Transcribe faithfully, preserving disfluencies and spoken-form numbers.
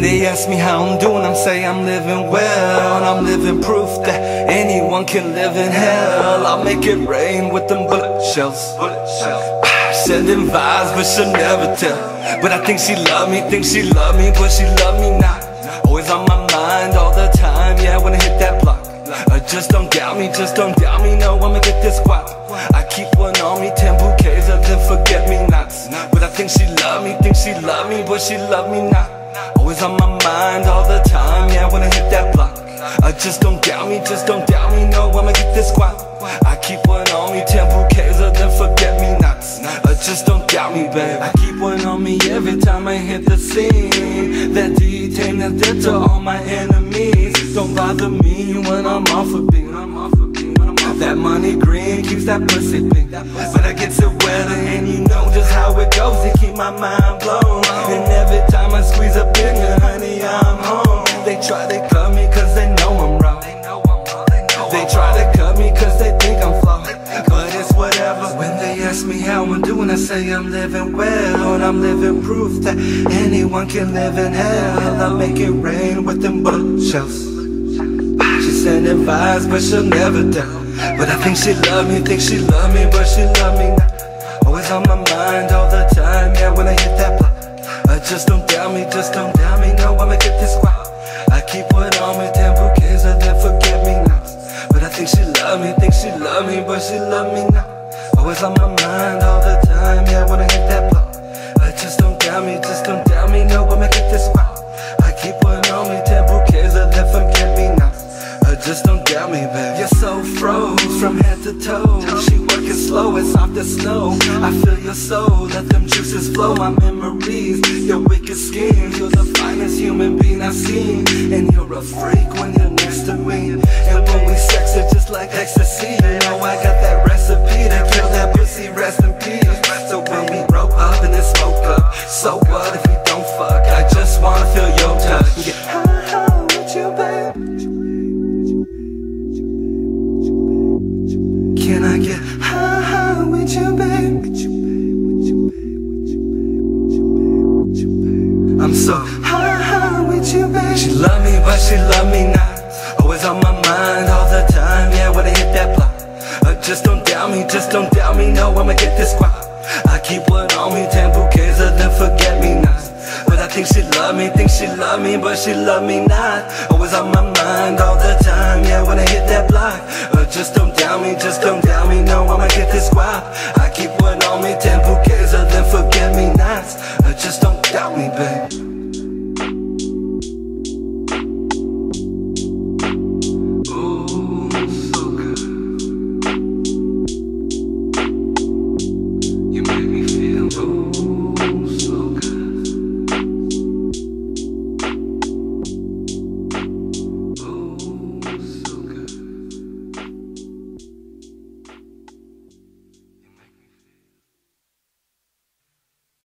they ask me how I'm doing, I'm saying I'm living well. And I'm living proof that anyone can live in hell. I'll make it rain with them bullet shells. Sending vibes but she'll never tell. But I think she love me, think she love me, but she love me not. Always on my mind all the time, yeah, when I hit that block. uh, Just don't doubt me, just don't doubt me, no, I'ma get this guap. I keep one on me, ten bouquets of them forget-me-nots. But I think she love me, think she love me, but she love me not. Always on my mind all the time, yeah, when I hit that block. uh, Just don't doubt me, just don't doubt me, no, I'ma get this guap. I keep one on me, ten bouquets of them forget-me-nots. uh, Just don't doubt me, babe. I keep one on me every time I hit the scene. That detain the death to all my enemies. Don't bother me when I'm off a beat. That money green keeps that pussy pink, but I gets it wetter, and you know just how it goes. It keep my mind blown, and every time I squeeze a bigger, honey, I'm home. They try to cut me cause they know I'm wrong. They try to cut me cause they think I'm flawed, but it's whatever. When they ask me how I'm doing, I say I'm living well. And I'm living proof that anyone can live in hell. I make it rain with them bullet shells. She's sending vibes but she'll never tell. But I think she love me, think she love me, but she love me not. Always on my mind all the time, yeah, when I hit that block. uh, Just don't doubt me, just don't doubt me, no, I'ma get this guap. I keep one on me, ten bouquets of them forget-me-nots. But I think she love me, think she love me, but she love me not. Always on my mind all the time, yeah, when I hit that block. uh, Just don't doubt me, just don't doubt me, no, I'ma get this guap. I keep one on me, ten bouquets of them forget-me-nots. uh, Just don't doubt me, babe. You're so froze from head to toe. She working slow, it's soft as snow. I feel your soul, let them juices flow. My memories, your wicked schemes. You're the finest human being I've seen, and you're a freak when you're next to me. And when we sex it just like ecstasy, you know I got that recipe to kill that pussy, rest in peace. So when we broke up and it smoke up, so what if we don't fuck? I just wanna feel your touch. Get high, high with you, babe. Can I get high, high with you, babe? I'm so high, high with you, babe. She love me, but she love me not. Always on my mind all the time, yeah, when I hit that block. uh, Just don't doubt me, just don't doubt me, no, I'ma get this guap. I keep one on me, ten bouquets of them forget-me-nots. But I think she love me, think she love me, but she love me not. Always on my mind all the time, yeah, when I hit that block. uh, Just don't doubt me, just don't doubt me, no, I'ma get this guap. I keep one on me,